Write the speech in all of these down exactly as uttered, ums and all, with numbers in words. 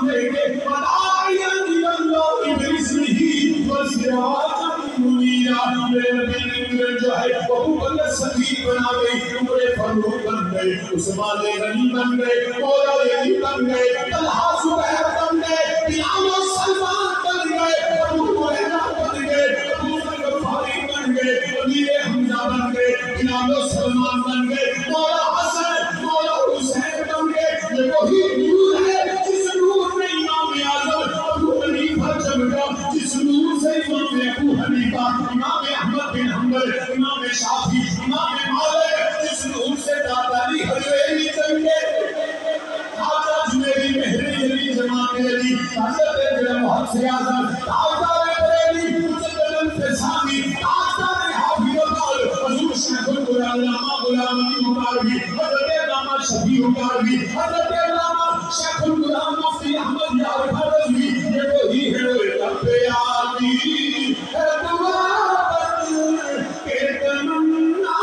لے کے وداعیا اللہ باسمہ وسراجا منیرا میرے نبی نے جو ہے وہ بندہ صدیق بنا گئی عمر فاروق بن گئے عثمان غنی بن گئے مولا علی بن گئے طلحہ زبیر بن گئے بلال و سلمان بن گئے ابو ہریرہ بن گئے ابو ذر غفاری بن گئے امیر حمزہ بن گئے بلال و سلمان بن گئے مولا حسن مولا حسین بن گئے یہ وہی نور ہے جس نور میں امام اعظم ابو حنیفہ چمکا جس نور سے امام ابو حنیفہ امام احمد بن حنبل امام شافعی امام مالک جس نور سے داتا علی حجویری چمکے حضرت میری مہری علی جماعت علی حضرت میرے محمد سے اعظم تاجدار بریلی مجدد فسانی تاجدار حافظ القال حضور شیخ القرآن علامہ غلام علی مبارکی حضرت علامہ شفیع القاری حضرت علامہ شیخ القرآن مفتی احمد یار رضوی یہ وہی ہے وہ رب عالی ہے دعا کے تمنا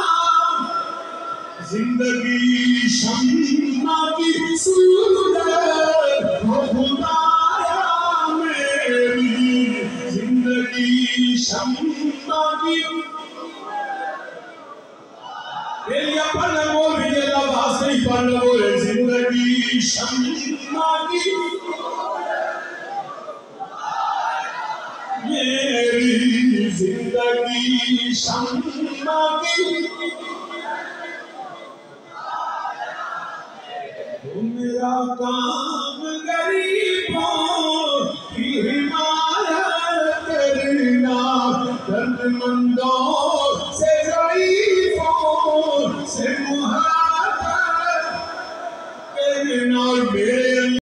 زندگی شمع کی صورت ہو خدایا میری زندگی شمع کی میریا پڑھنا بول بھی یہ لباس نہیں پڑھنا بولے زندگی شمع کی میری زندگی شمع کی میرا کام گری